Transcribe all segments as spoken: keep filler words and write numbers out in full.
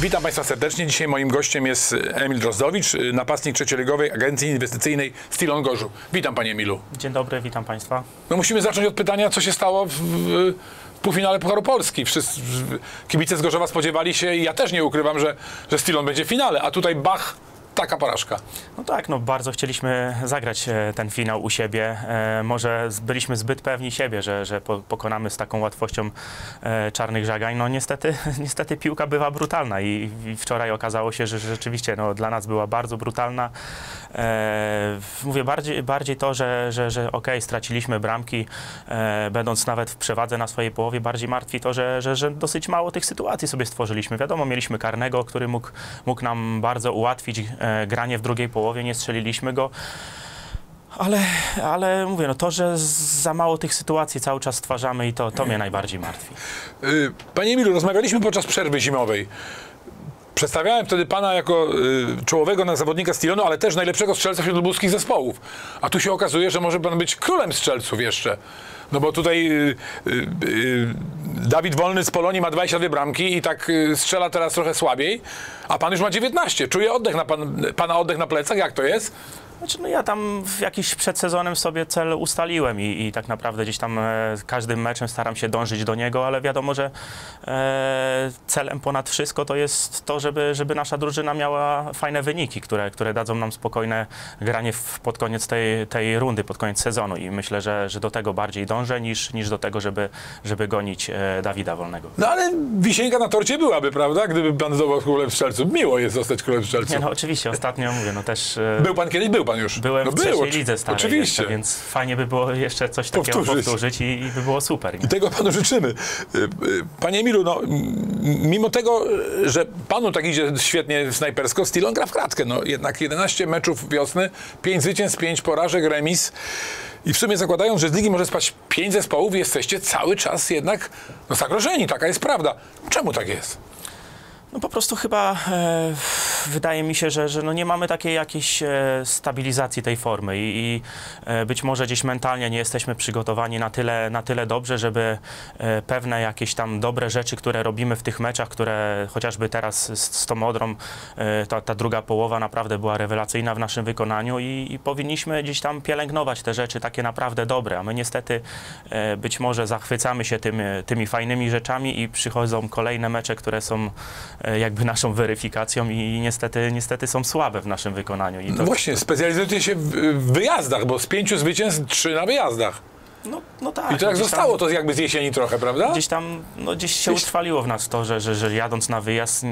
Witam Państwa serdecznie. Dzisiaj moim gościem jest Emil Drozdowicz, napastnik trzecioligowej agencji inwestycyjnej Stilon Gorzów. Witam Panie Emilu. Dzień dobry, witam Państwa. No musimy zacząć od pytania, co się stało w, w, w półfinale Pucharu Polski. Wszyscy kibice z Gorzowa spodziewali się i ja też nie ukrywam, że, że Stilon będzie w finale, a tutaj bach, taka porażka. No tak, no bardzo chcieliśmy zagrać ten finał u siebie. E, może byliśmy zbyt pewni siebie, że, że po, pokonamy z taką łatwością e, Czarnych Żagań. No niestety, niestety piłka bywa brutalna i, i wczoraj okazało się, że rzeczywiście no, dla nas była bardzo brutalna. E, mówię bardziej, bardziej to, że, że, że okej, okay, straciliśmy bramki, e, będąc nawet w przewadze na swojej połowie, bardziej martwi to, że, że, że dosyć mało tych sytuacji sobie stworzyliśmy. Wiadomo, mieliśmy karnego, który mógł, mógł nam bardzo ułatwić e, granie w drugiej połowie, nie strzeliliśmy go. Ale, ale mówię, no to, że za mało tych sytuacji cały czas stwarzamy i to, to mnie najbardziej martwi. Panie Emilu, rozmawialiśmy podczas przerwy zimowej. Przedstawiałem wtedy Pana jako y, czołowego na zawodnika Stilonu, ale też najlepszego strzelca wśród lubuskich zespołów. A tu się okazuje, że może Pan być królem strzelców jeszcze. No bo tutaj y, y, y, Dawid Wolny z Polonii ma dwadzieścia dwie bramki i tak y, strzela teraz trochę słabiej, a Pan już ma dziewiętnaście. Czuje oddech na pan, Pana oddech na plecach? Jak to jest? Znaczy, no ja tam w jakiś przed sezonem sobie cel ustaliłem i, i tak naprawdę gdzieś tam e, każdym meczem staram się dążyć do niego, ale wiadomo, że e, celem ponad wszystko to jest to, żeby, żeby nasza drużyna miała fajne wyniki, które, które dadzą nam spokojne granie w, pod koniec tej, tej rundy, pod koniec sezonu i myślę, że, że do tego bardziej dążę niż, niż do tego, żeby, żeby gonić e, Dawida Wolnego. No ale wisienka na torcie byłaby, prawda? Gdyby Pan został królem strzelców. Miło jest zostać królem strzelców. Nie, no oczywiście, ostatnio mówię, no też... E, był Pan kiedyś? Był Pan już? Byłem no w trzeciej było, lidze starej oczywiście. Jeszcze, więc fajnie by było jeszcze coś takiego powtórzyć, powtórzyć i, i by było super. Nie? I tego Panu życzymy. Panie Emilu, no, mimo tego, że Panu tak idzie świetnie snajpersko, Stilon gra w kratkę. No, jednak jedenaście meczów wiosny, pięć zwycięstw, pięć porażek, remis. I w sumie zakładając, że z ligi może spać pięć zespołów, jesteście cały czas jednak no, zagrożeni. Taka jest prawda. Czemu tak jest? No po prostu chyba e, wydaje mi się, że, że no nie mamy takiej jakiejś e, stabilizacji tej formy i, i e, być może gdzieś mentalnie nie jesteśmy przygotowani na tyle, na tyle dobrze, żeby e, pewne jakieś tam dobre rzeczy, które robimy w tych meczach, które chociażby teraz z, z tą Odrą, e, ta, ta druga połowa naprawdę była rewelacyjna w naszym wykonaniu i, i powinniśmy gdzieś tam pielęgnować te rzeczy takie naprawdę dobre, a my niestety e, być może zachwycamy się tym, tymi fajnymi rzeczami i przychodzą kolejne mecze, które są jakby naszą weryfikacją i niestety, niestety są słabe w naszym wykonaniu. I to... No właśnie, specjalizujecie się w, w wyjazdach, bo z pięciu zwycięstw trzy na wyjazdach. No, no tak. I to jak no zostało tam, to jakby z jesieni trochę, prawda? Gdzieś tam, no gdzieś się Gdzieś... utrwaliło w nas to, że, że, że jadąc na wyjazd,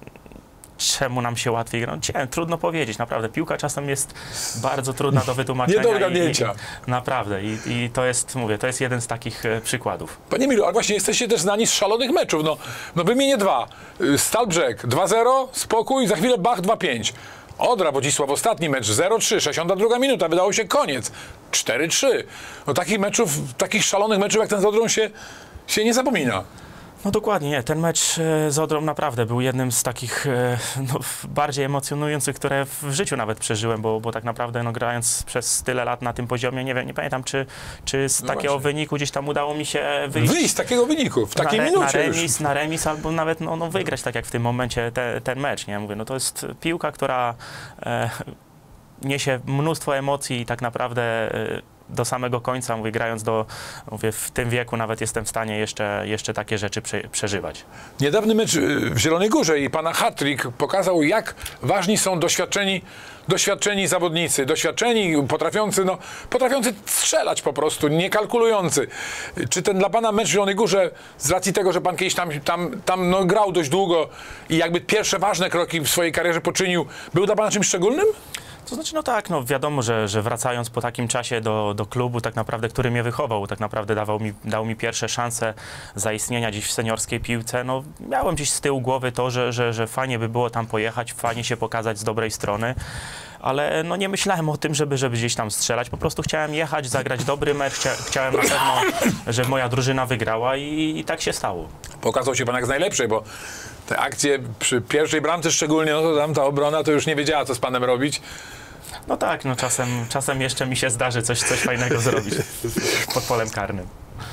czemu nam się łatwiej gra? No, trudno powiedzieć, naprawdę. Piłka czasem jest bardzo trudna do wytłumaczenia. Nie do ogarnięcia. I, i, naprawdę. I, I to jest, mówię, to jest jeden z takich e, przykładów. Panie Emilu, ale właśnie jesteście też znani z szalonych meczów. No, no wymienię dwa. Stal Brzeg dwa zero, spokój, za chwilę Bach dwa pięć. Odra Wodzisław, ostatni mecz zero trzy, sześćdziesiąta druga minuta, wydało się koniec. cztery trzy. No takich meczów, takich szalonych meczów jak ten z Odrą się, się nie zapomina. No dokładnie, nie. Ten mecz z Odrą naprawdę był jednym z takich no, bardziej emocjonujących, które w życiu nawet przeżyłem, bo, bo tak naprawdę no, grając przez tyle lat na tym poziomie, nie wiem, nie pamiętam, czy, czy z no takiego właśnie. wyniku gdzieś tam udało mi się wyjść. Wyjść z takiego wyniku, w takiej na, minucie na remis, już. Na remis albo nawet no, no, wygrać tak jak w tym momencie te, ten mecz, nie? Mówię, no to jest piłka, która e, niesie mnóstwo emocji i tak naprawdę e, do samego końca, mówię, grając do, mówię, w tym wieku nawet jestem w stanie jeszcze, jeszcze takie rzeczy prze, przeżywać. Niedawny mecz w Zielonej Górze i Pana hat-trick pokazał, jak ważni są doświadczeni, doświadczeni zawodnicy, doświadczeni, potrafiący, no, potrafiący strzelać po prostu, nie kalkulujący. Czy ten dla Pana mecz w Zielonej Górze, z racji tego, że Pan kiedyś tam, tam, tam no, grał dość długo i jakby pierwsze ważne kroki w swojej karierze poczynił, był dla Pana czymś szczególnym? To znaczy, no tak, no wiadomo, że, że wracając po takim czasie do, do klubu, tak naprawdę, który mnie wychował, tak naprawdę dawał mi, dał mi pierwsze szanse zaistnienia gdzieś w seniorskiej piłce, no miałem gdzieś z tyłu głowy to, że, że, że fajnie by było tam pojechać, fajnie się pokazać z dobrej strony, ale no nie myślałem o tym, żeby, żeby gdzieś tam strzelać, po prostu chciałem jechać, zagrać dobry mecz, chcia, chciałem na pewno, że moja drużyna wygrała i, i tak się stało. Pokazał się Pan jak z najlepszej, bo te akcje przy pierwszej bramce szczególnie, no to tam ta obrona to już nie wiedziała, co z Panem robić. No tak, no czasem, czasem jeszcze mi się zdarzy coś, coś fajnego zrobić pod polem karnym.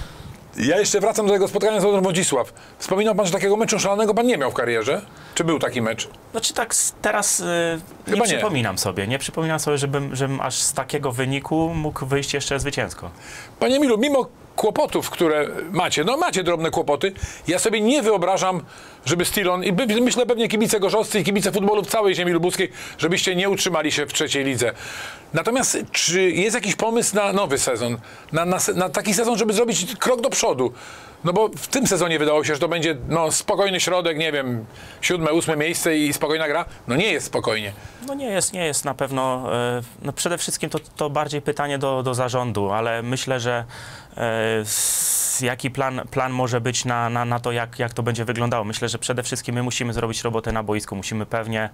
Ja jeszcze wracam do tego spotkania z Lodem Wodzisław. Wspominał pan, że takiego meczu szalonego pan nie miał w karierze? Czy był taki mecz? Znaczy tak s- teraz y, nie Chyba nie. przypominam sobie, nie przypominam sobie, żebym, żebym aż z takiego wyniku mógł wyjść jeszcze zwycięsko. Panie Emilu, mimo kłopotów, które macie, no macie drobne kłopoty, ja sobie nie wyobrażam, żeby Stilon, i by- myślę pewnie kibice gorzowscy i kibice futbolu w całej ziemi lubuskiej, żebyście nie utrzymali się w trzeciej lidze. Natomiast czy jest jakiś pomysł na nowy sezon? Na, na, se- na taki sezon, żeby zrobić krok do przodu? No bo w tym sezonie wydało się, że to będzie no, spokojny środek, nie wiem, siódme, ósme miejsce i spokojna gra. No nie jest spokojnie. No nie jest, nie jest na pewno, e, no przede wszystkim to, to bardziej pytanie do, do zarządu, ale myślę, że e, s- jaki plan, plan może być na, na, na to, jak, jak to będzie wyglądało. Myślę, że przede wszystkim my musimy zrobić robotę na boisku, musimy pewnie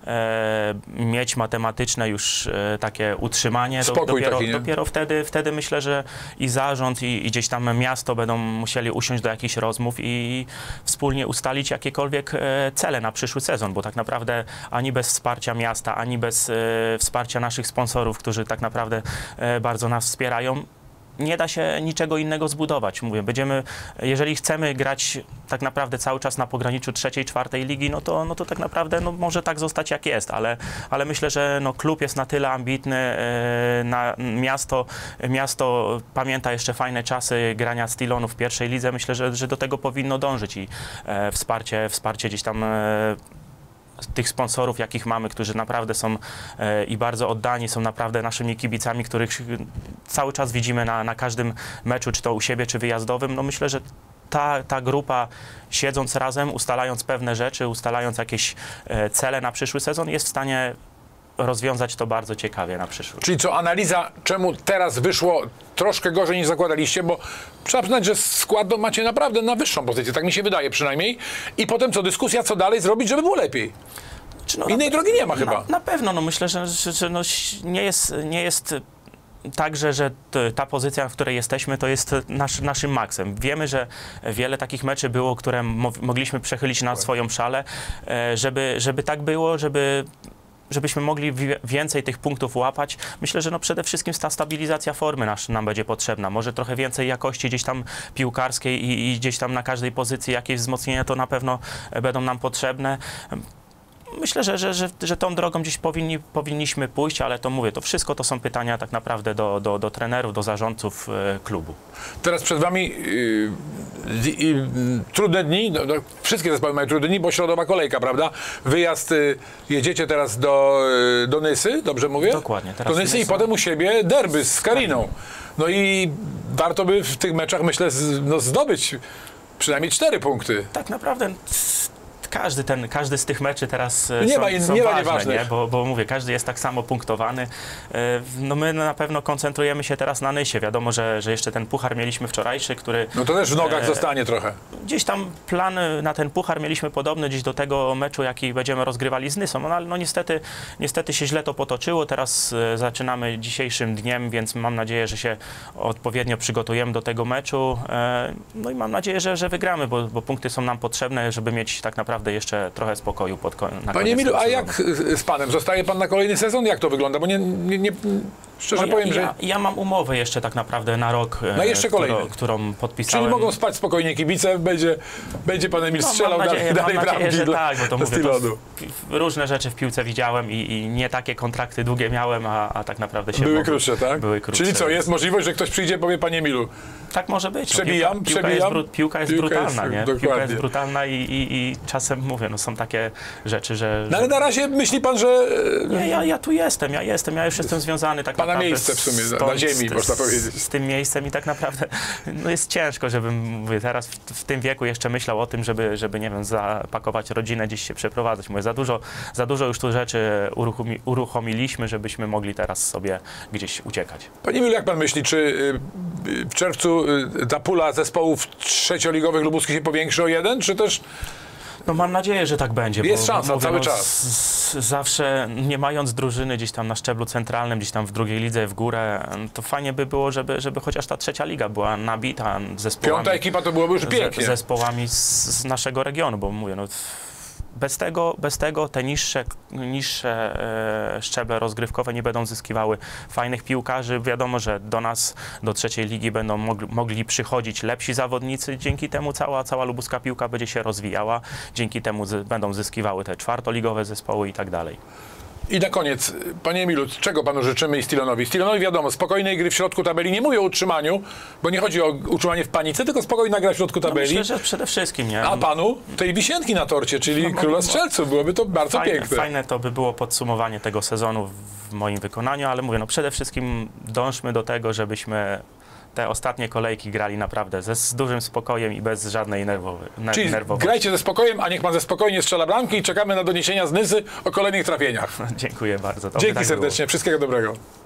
e, mieć matematyczne już e, takie utrzymanie. Do, Spokój dopiero, taki, nie? dopiero wtedy, wtedy myślę, że i zarząd, i, i gdzieś tam miasto będą musieli usiąść do jakichś rozmów i wspólnie ustalić jakiekolwiek e, cele na przyszły sezon, bo tak naprawdę ani bez wsparcia miasta, ani bez e, wsparcia naszych sponsorów, którzy tak naprawdę e, bardzo nas wspierają, nie da się niczego innego zbudować. Mówię, będziemy, jeżeli chcemy grać tak naprawdę cały czas na pograniczu trzeciej, czwartej ligi, no to, no to tak naprawdę no, może tak zostać jak jest, ale, ale myślę, że no, klub jest na tyle ambitny, e, na miasto, miasto pamięta jeszcze fajne czasy grania Stilonu w pierwszej lidze. Myślę, że, że do tego powinno dążyć i e, wsparcie, wsparcie gdzieś tam e, tych sponsorów, jakich mamy, którzy naprawdę są e, i bardzo oddani, są naprawdę naszymi kibicami, których cały czas widzimy na, na każdym meczu, czy to u siebie, czy wyjazdowym. No myślę, że ta, ta grupa, siedząc razem, ustalając pewne rzeczy, ustalając jakieś e, cele na przyszły sezon, jest w stanie rozwiązać to bardzo ciekawie na przyszłość. Czyli co, analiza, czemu teraz wyszło troszkę gorzej niż zakładaliście, bo trzeba przyznać, że skład no, macie naprawdę na wyższą pozycję, tak mi się wydaje przynajmniej. I potem co, dyskusja, co dalej zrobić, żeby było lepiej. Czy no, Innej na, drogi nie ma na, chyba. Na pewno, no myślę, że, że, że no, nie jest, nie jest tak, że, że t- ta pozycja, w której jesteśmy, to jest nasz, naszym maksem. Wiemy, że wiele takich meczy było, które mo mogliśmy przechylić na swoją szalę, e, żeby, żeby tak było, żeby żebyśmy mogli wi- więcej tych punktów łapać. Myślę, że no przede wszystkim ta stabilizacja formy nasz, nam będzie potrzebna. Może trochę więcej jakości gdzieś tam piłkarskiej i, i gdzieś tam na każdej pozycji jakieś wzmocnienia to na pewno będą nam potrzebne. Myślę, że, że, że, że tą drogą gdzieś powinni, powinniśmy pójść, ale to mówię, to wszystko to są pytania tak naprawdę do, do, do trenerów, do zarządców e, klubu. Teraz przed wami yy, yy, yy, trudne dni, no, no, wszystkie zespoły mają trudne dni, bo środowa kolejka, prawda? Wyjazd, yy, jedziecie teraz do, yy, do Nysy, dobrze mówię? Dokładnie, teraz Do Nysy i Nysa. potem u siebie derby z Kariną. No i warto by w tych meczach, myślę, z, no, zdobyć przynajmniej cztery punkty. Tak naprawdę każdy, ten, każdy z tych meczy teraz e, Nie są, ma in- są nie ma ważne, nieważnych. nie? Bo, bo mówię, każdy jest tak samo punktowany. E, No my na pewno koncentrujemy się teraz na Nysie. Wiadomo, że, że jeszcze ten puchar mieliśmy wczorajszy, który No to też w nogach E, zostanie trochę. gdzieś tam plan na ten puchar mieliśmy podobny gdzieś do tego meczu, jaki będziemy rozgrywali z Nysą. No ale no niestety, niestety się źle to potoczyło. Teraz e, zaczynamy dzisiejszym dniem, więc mam nadzieję, że się odpowiednio przygotujemy do tego meczu. E, No i mam nadzieję, że, że wygramy, bo, bo punkty są nam potrzebne, żeby mieć tak naprawdę jeszcze trochę spokoju pod ko- na Panie koniec Emilu, tego a sezonu. jak y, z panem? Zostaje pan na kolejny sezon? Jak to wygląda? Bo nie, nie, nie szczerze No powiem, ja, że... ja, ja mam umowę jeszcze tak naprawdę na rok, e, No jeszcze którą, kolejny. którą podpisałem. Czyli mogą spać spokojnie kibice, będzie, będzie pan Emil No, strzelał mam nadzieję, dalej, dalej mam nadzieję, bramki że dla, tak, bo to dla mówię, to Stilonu. w- różne rzeczy w piłce widziałem i, i nie takie kontrakty długie miałem, a, a tak naprawdę się Były mogły- krótsze, tak? Były krótsze. Czyli co, jest możliwość, że ktoś przyjdzie i powie, panie Emilu, Tak może być. No, Przebijam, piłka, piłka przebijam. Jest bru, piłka jest Piłka brutalna, jest- nie? dokładnie. Piłka jest brutalna i, i, i czasem mówię, no są takie rzeczy, że... no ale że... na razie myśli pan, że Nie, ja, ja tu jestem, ja jestem, ja już jestem związany tak Pana naprawdę miejsce w sumie, na stąd, ziemi, z, można z, powiedzieć. z tym miejscem i tak naprawdę no jest ciężko, żebym mówię, teraz w, w tym wieku jeszcze myślał o tym, żeby, żeby nie wiem, zapakować rodzinę, gdzieś się przeprowadzać. Mówię, za dużo, za dużo już tu rzeczy uruchomi, uruchomiliśmy, żebyśmy mogli teraz sobie gdzieś uciekać. Panie Emilu, jak pan myśli, czy y, y, w czerwcu y, ta pula zespołów trzecioligowych lubuskich się powiększy o jeden, czy też... No mam nadzieję, że tak będzie. Jest bo, szansa mówię, cały no, czas. z- z- Zawsze nie mając drużyny gdzieś tam na szczeblu centralnym, gdzieś tam w drugiej lidze w górę, to fajnie by było, żeby, żeby chociaż ta trzecia liga była nabita zespołami. Piąta ekipa to byłoby już pięknie. Z, zespołami z, z naszego regionu, bo mówię, no, bez tego, bez tego te niższe, niższe e, szczeble rozgrywkowe nie będą zyskiwały fajnych piłkarzy. Wiadomo, że do nas, do trzeciej ligi będą mogli, mogli przychodzić lepsi zawodnicy. Dzięki temu cała, cała lubuska piłka będzie się rozwijała. Dzięki temu z, będą zyskiwały te czwartoligowe zespoły i tak dalej. I na koniec, panie Emilu, czego panu życzymy i Stilonowi? Stilonowi wiadomo, spokojnej gry w środku tabeli, nie mówię o utrzymaniu, bo nie chodzi o utrzymanie w panice, tylko spokojna gra w środku No tabeli. myślę, że przede wszystkim, nie? A panu tej wisienki na torcie, czyli No, króla no, strzelców, byłoby to bardzo Fajne, piękne. fajne to by było podsumowanie tego sezonu w moim wykonaniu, ale mówię, no przede wszystkim dążmy do tego, żebyśmy te ostatnie kolejki grali naprawdę ze, z dużym spokojem i bez żadnej nerwowy, ner, Czyli nerwowości. grajcie ze spokojem, a niech pan ze spokojnie strzela bramki i czekamy na doniesienia z Nysy o kolejnych trafieniach. Dziękuję bardzo. To by Dzięki tak było. serdecznie, wszystkiego dobrego.